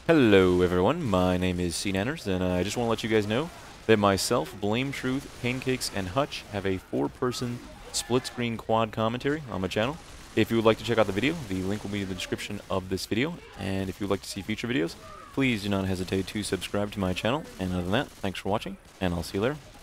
Hello everyone, my name is CNanners, and I just want to let you guys know that myself, Blame Truth, Pancakes, and Hutch have a 4-person split-screen quad commentary on my channel. If you would like to check out the video, the link will be in the description of this video, and if you would like to see future videos, please do not hesitate to subscribe to my channel. And other than that, thanks for watching, and I'll see you later.